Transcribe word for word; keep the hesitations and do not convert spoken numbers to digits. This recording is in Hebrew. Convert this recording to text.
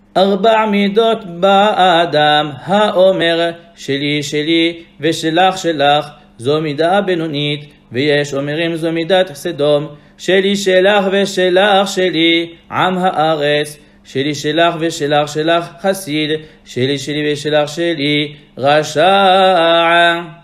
ארבע מידות באדם, האומר שלי שלי ושלך שלך, זו מידה בינונית, ויש אומרים זו מידת סדום. שלי שלך ושלך שלי, עם הארץ. שלי שלך ושלך שלך חסיד, שלי שלי ושלך שלי רשע.